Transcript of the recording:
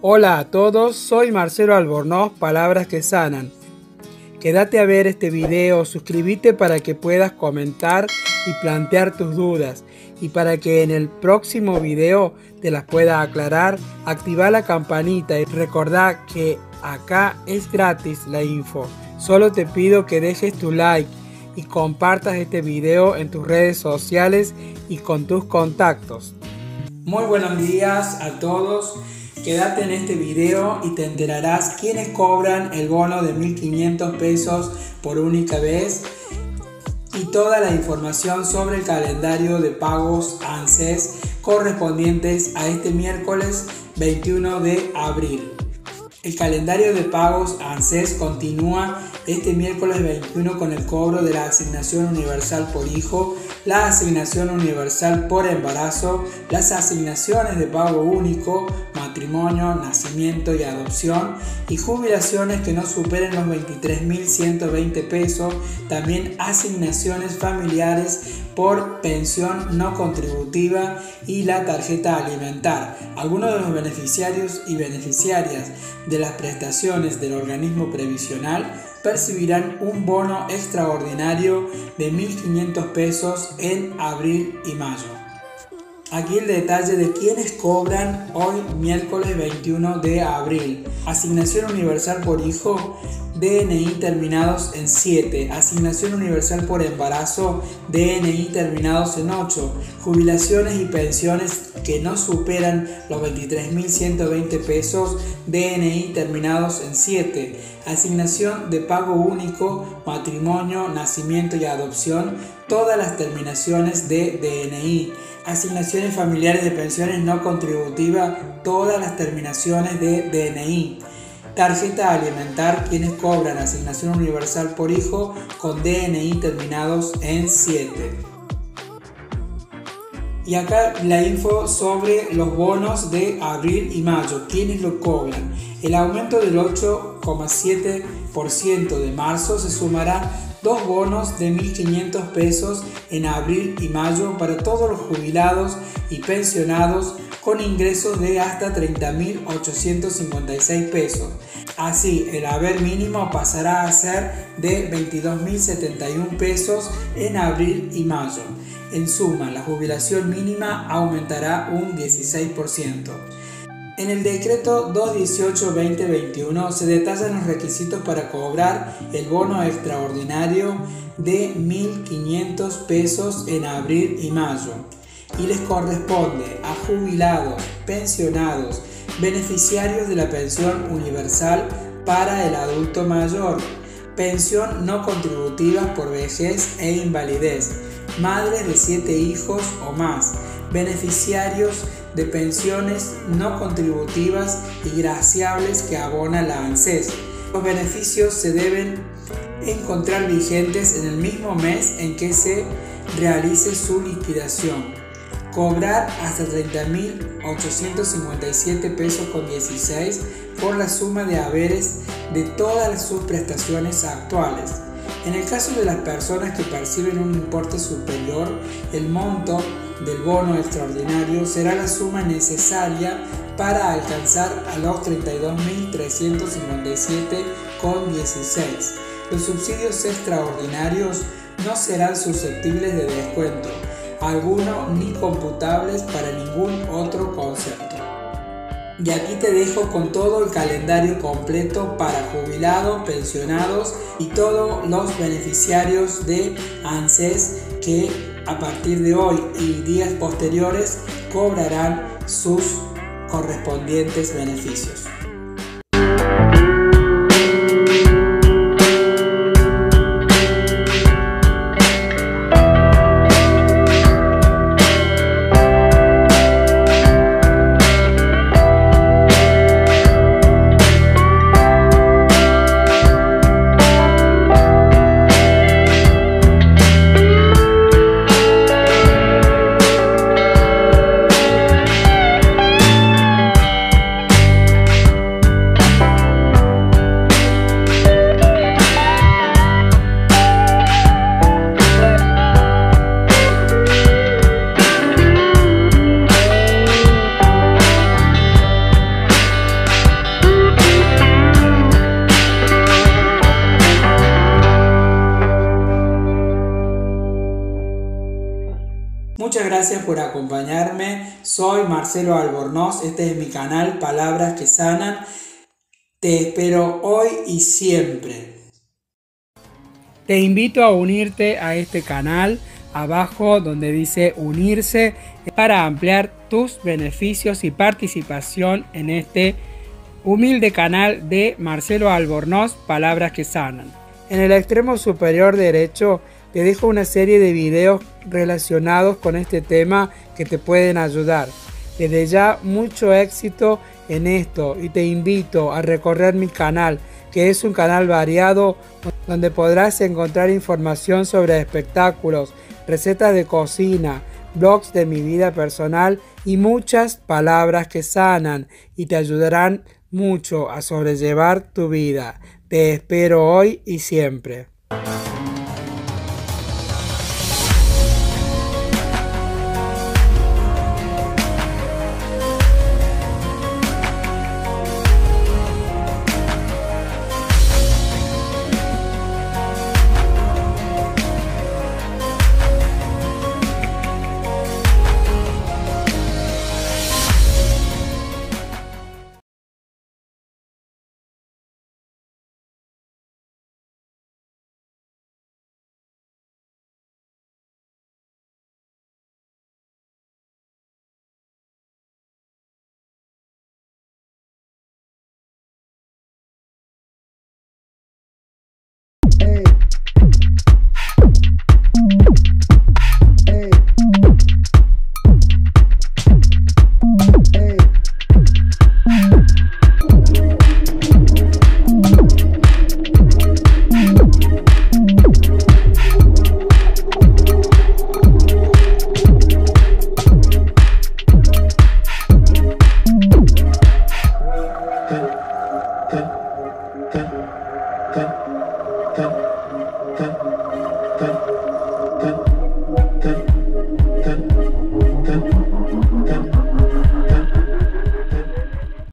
Hola a todos, soy Marcelo Albornoz, Palabras que Sanan. Quédate a ver este video, suscríbete para que puedas comentar y plantear tus dudas. Y para que en el próximo video te las pueda aclarar, activa la campanita y recordá que acá es gratis la info. Solo te pido que dejes tu like y compartas este video en tus redes sociales y con tus contactos. Muy buenos días a todos. Quédate en este video y te enterarás quiénes cobran el bono de 1.500 pesos por única vez y toda la información sobre el calendario de pagos ANSES correspondientes a este miércoles 21 de abril. El calendario de pagos ANSES continúa este miércoles 21 con el cobro de la asignación universal por hijo, la asignación universal por embarazo, las asignaciones de pago único, matrimonio, nacimiento y adopción y jubilaciones que no superen los 23.120 pesos, también asignaciones familiares por pensión no contributiva y la tarjeta alimentar. Algunos de los beneficiarios y beneficiarias de las prestaciones del organismo previsional percibirán un bono extraordinario de 1.500 pesos en abril y mayo. Aquí el detalle de quienes cobran hoy miércoles 21 de abril. Asignación universal por hijo, DNI terminados en 7. Asignación universal por embarazo, DNI terminados en 8. Jubilaciones y pensiones que no superan los 23.120 pesos, DNI terminados en 7. Asignación de pago único, matrimonio, nacimiento y adopción, todas las terminaciones de DNI. Asignaciones familiares de pensiones no contributivas, todas las terminaciones de DNI. Tarjeta alimentar, quienes cobran asignación universal por hijo con DNI terminados en 7. Y acá la info sobre los bonos de abril y mayo, quienes lo cobran. El aumento del 8,7% de marzo se sumará dos bonos de 1.500 pesos en abril y mayo para todos los jubilados y pensionados con ingresos de hasta 30.856 pesos. Así, el haber mínimo pasará a ser de 22.071 pesos en abril y mayo. En suma, la jubilación mínima aumentará un 16%. En el decreto 218-2021 se detallan los requisitos para cobrar el bono extraordinario de 1.500 pesos en abril y mayo y les corresponde a jubilados, pensionados, beneficiarios de la pensión universal para el adulto mayor, pensión no contributiva por vejez e invalidez, madres de 7 hijos o más, beneficiarios de pensiones no contributivas y graciables que abona la ANSES. Los beneficios se deben encontrar vigentes en el mismo mes en que se realice su liquidación. Cobrar hasta 30.857 pesos con 16 por la suma de haberes de todas sus prestaciones actuales. En el caso de las personas que perciben un importe superior, el monto del bono extraordinario será la suma necesaria para alcanzar a los 32.357,16. Los subsidios extraordinarios no serán susceptibles de descuento alguno ni computables para ningún otro concepto. Y aquí te dejo con todo el calendario completo para jubilados, pensionados y todos los beneficiarios de ANSES que a partir de hoy y días posteriores cobrarán sus correspondientes beneficios. Muchas gracias por acompañarme. Soy Marcelo Albornoz. Este es mi canal Palabras que Sanan. Te espero hoy y siempre. Te invito a unirte a este canal. Abajo donde dice unirse para ampliar tus beneficios y participación en este humilde canal de Marcelo Albornoz, Palabras que Sanan. En el extremo superior derecho te dejo una serie de videos relacionados con este tema que te pueden ayudar. Desde ya mucho éxito en esto y te invito a recorrer mi canal, que es un canal variado donde podrás encontrar información sobre espectáculos, recetas de cocina, blogs de mi vida personal y muchas palabras que sanan y te ayudarán mucho a sobrellevar tu vida. Te espero hoy y siempre. Okay.